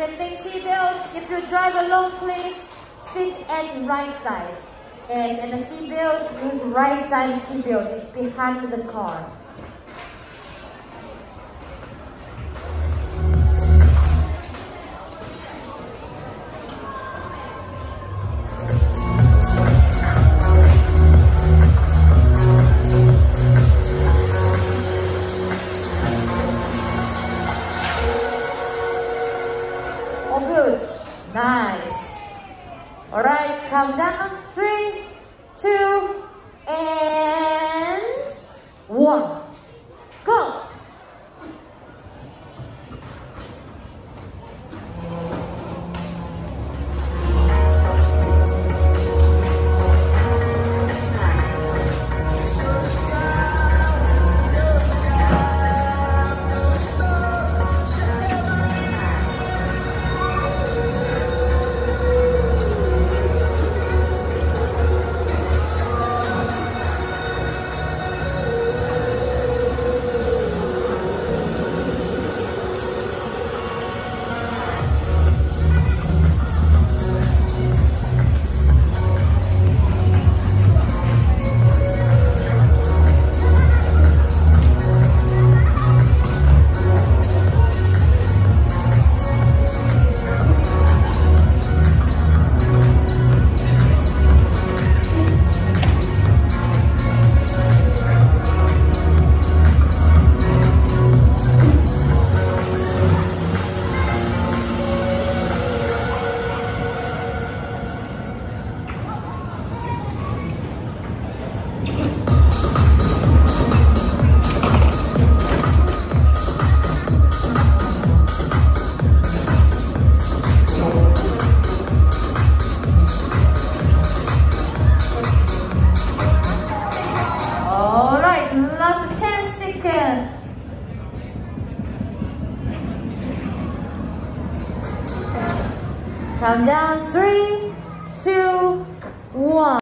same thing, seatbelts. If you drive alone, please sit at right side. Yes, and the seatbelt, use right side seatbelt. It's behind the car. Oh, good. Nice. All right, count down. 3, 2, and 1. Go. Last 10 seconds. Count down. 3, 2, 1.